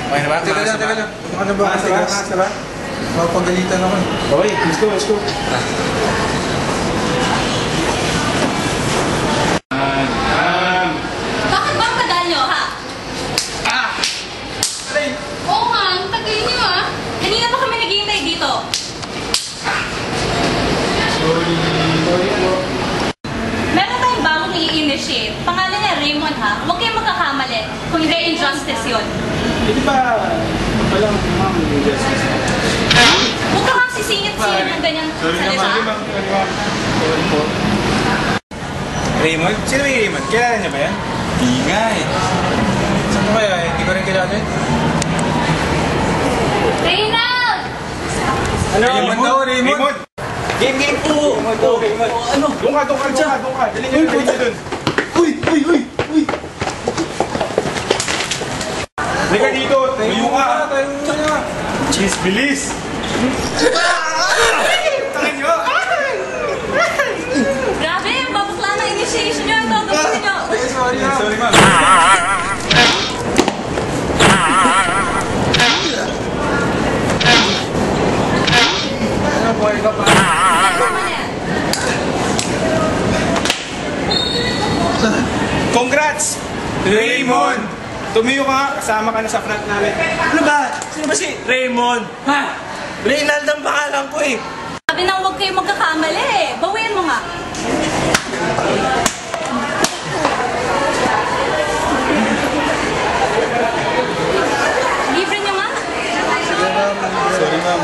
Okay na ba? Teka lang. Ano ba? Makas na ba? Mapagalitan ako. Okay, let's go. Bakit ba ang tagal nyo, ha? Aray! Oo nga, ang tagal nyo, ha? Kanina pa kami naghihintay dito. Sorry po. Meron tayong bagong i-initiate. Pangalan niya Raymond, ha? Huwag kayong magkakamali. Kung hindi, injustice yun. Hindi ba walang ma'am injustice? Huwag ka kang sisingit-singit ng ganyan salita. Sorry po. Raymond? Sino ba yung Raymond? Kilala niya ba yan? Di nga eh. Saan mo kaya? Hindi ko rin kilala yun. Reynald! Ano? Raymond! Game po! Raymond. Ano? Doon ka. Dali niyo dun. Uy! Halika dito! Tayo ka! Cheese, bilis! Takin nyo! Grabe, ang babakla ng initiation nyo. Ito, gabusin nyo. Sorry ma'am. Ano, boy ka pa? Congrats! Raymond! Tumiyo ka nga, kasama ka na sa front namin. Ano ba? Sino ba si Raymond? Ha? Reynald ang pangalan ko eh. Sabi nang huwag kayong magkakamali, eh. Bawian mo nga. Libre nyo nga. Sorry ma'am.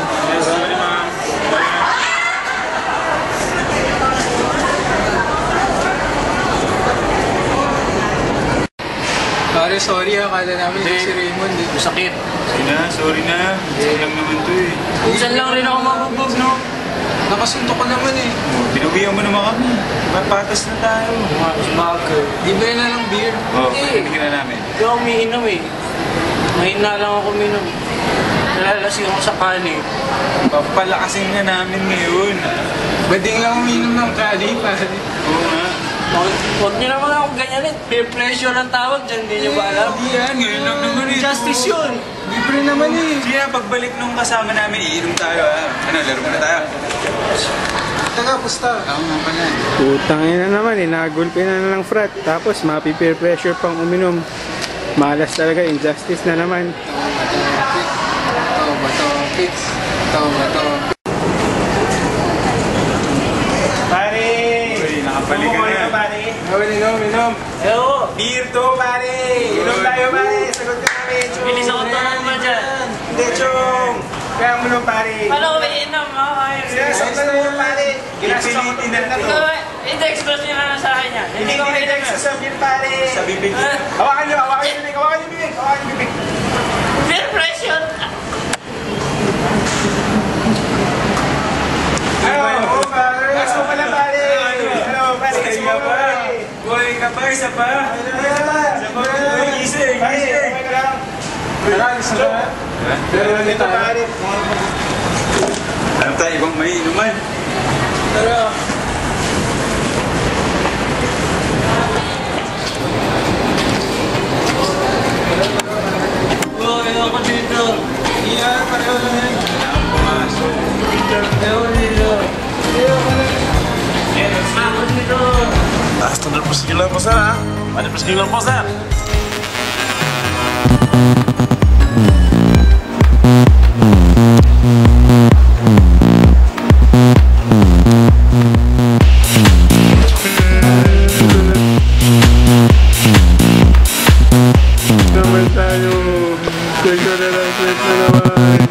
Pare, sorry ha. Kala namin si Raymond eh. Masakit. Sorry na. Hindi lang naman to eh. Minsan lang rin ako mabugbog, no? Nakasundo ko naman eh. Binuwihan mo naman kami. Mapatas na tayo. Bagay. Di ba yun na lang beer? Oo, Pinigyan na namin. Hindi ako umiinom eh. Mahina lang ako uminom. Nalalasing ako sa kani. Papalakasin na namin ngayon. Bading lang uminom ng kali, pare. Oo nga. Huwag niyo naman ako ganyanin. Peer pressure ang tawag dyan. Hindi niyo ba alam? Hindi yan. Ngayon lang naman eh. Justice yun. Libre naman eh. Sige na, pagbalik nung kasama namin, iinom tayo ha. Ano, laro muna tayo. Taga, pusta. Ako nga pala eh. Putang ina naman, inagulpi na ng frat. Tapos mapi-peer pressure pang uminom. Malas talaga, injustice na naman. Pare! Nakabalik ka na. Pare. Inom. Ewo. Beer to, pare. Inom tayo, pare. Sagot ka namin, Chong. Bilis ako tanong ba dyan? Hindi, Chong. Kaya mo nung, pare. Paano ko iinom? Sinasok na naman, pare. Ginasok na to. I-express niyo na sa akin yan. Hindi ko rin nagsasabihin, pare. Sa bibig. Hawakan niyo bibig. Peer pressure. Ano, pare. Gasto pala, pare. Ano, pare. Gasto mo, pare. Boy, kapay, isa pa. Gising. Alis na. Pero nito, pare. Ano tayo, ibang may inuman? Tara. Ako dito. Iyan, pareho lang yan. Pumasok. Ako dito. Hasta el próximo posar, Vale, próximo posar. Naman tayo. Kwento na naman.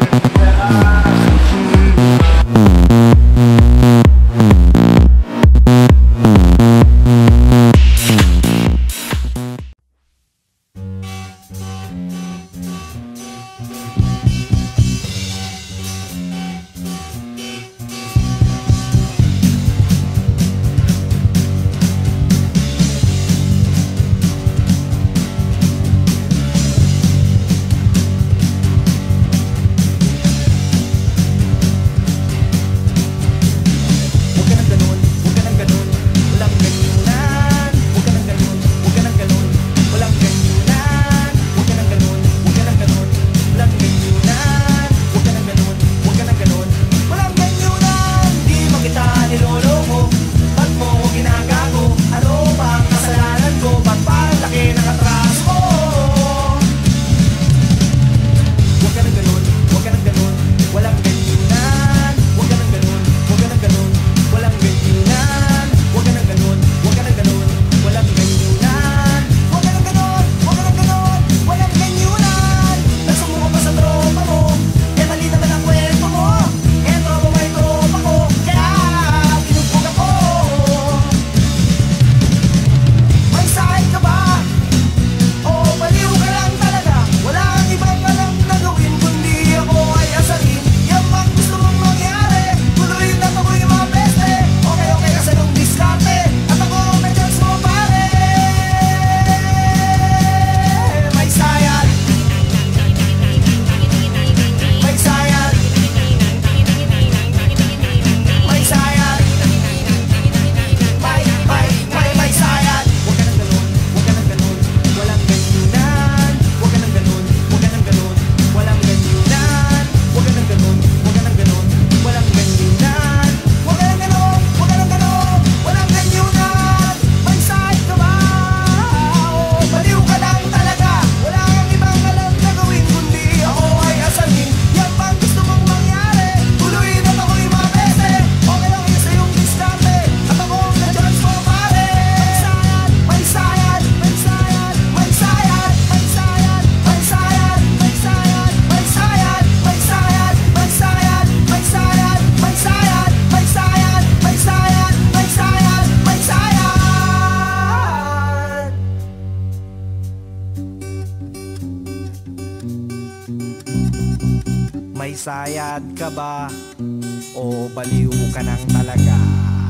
Nasayad ka ba o baliw ka nang talaga?